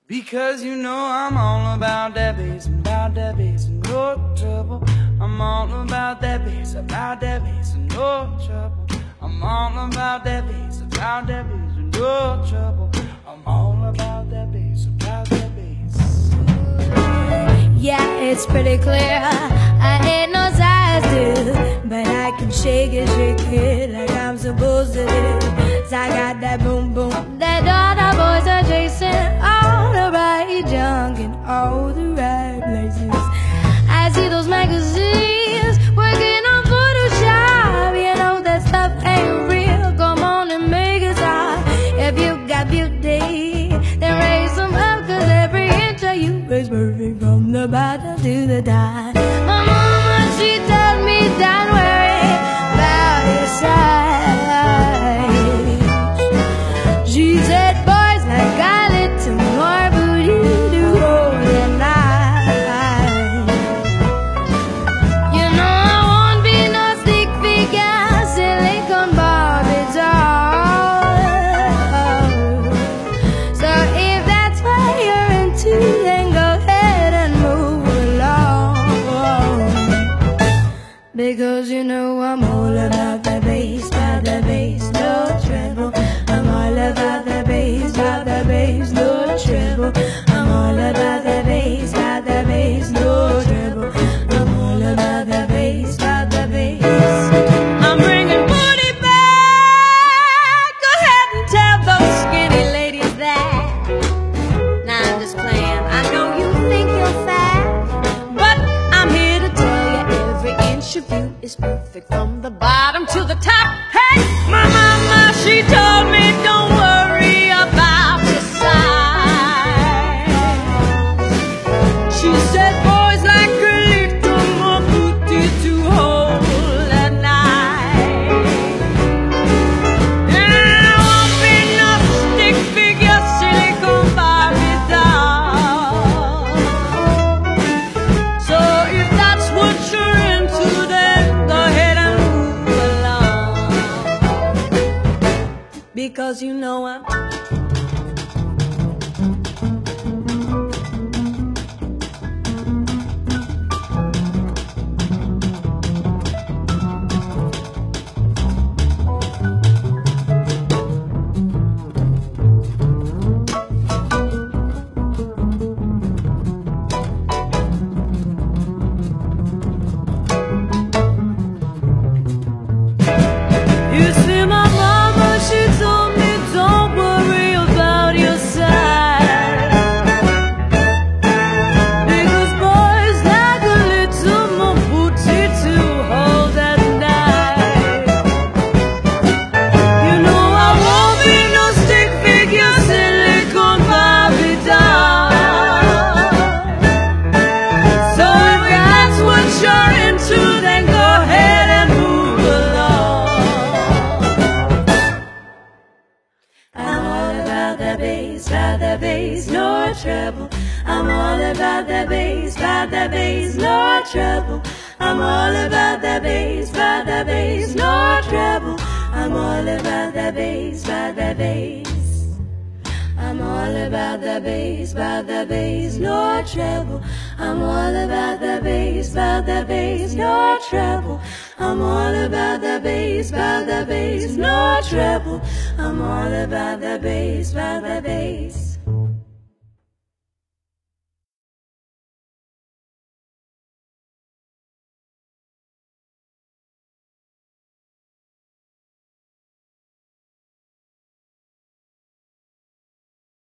Because you know I'm all about that bass, and no trouble. I'm all about that bass, and no trouble. I'm all about that bass, and no trouble. I'm all about that bass, Yeah, it's pretty clear I ain't no size dude, but I can shake it like I'm supposed to do. 'Cause I got that boom boom that all the boys are chasing, all the right junk in all the right places. I see those magazines working on Photoshop. You know that stuff ain't real. Come on and make it stop. If you got beauty, then raise them up, 'cause every inch of you is perfect from the bottom to the top. My mama, she told me don't worry about your size. She said boys like got it to more booty to hold at night. You know I won't be no stick figure, silicone Barbie doll. So if that's what you're into, then go ahead and move along. Because you know I'm all about the bass, no treble. I'm all about the bass, no treble. I'm all about the bass, no treble. I'm all about the bass, I'm bringing booty back. Go ahead and tell those skinny ladies that. Nah, I'm just playing. I know you think you're fat, but I'm here to tell you every inch of you is perfect from the bottom to the top. Hey, my mama, she told me don't worry about your size. She said boys like a little more booty to hold at night. And I won't be no stick figure, silicone Barbie doll. So if that's what you're into, then go ahead and move along. Because you know I'm You see my mama, she told me don't worry about your size. Because boys like a little more booty to hold at night. You know I won't be no stick figure, silicone Barbie doll. So if that's what you're into, then go ahead and move along. I'm all about the bass, no trouble. I'm all about the bass, no trouble. I'm all about the bass, no trouble. I'm all about the bass, I'm all about the bass, no trouble. I'm all about the bass, no trouble. I'm all about the bass, no trouble. I'm all about the bass,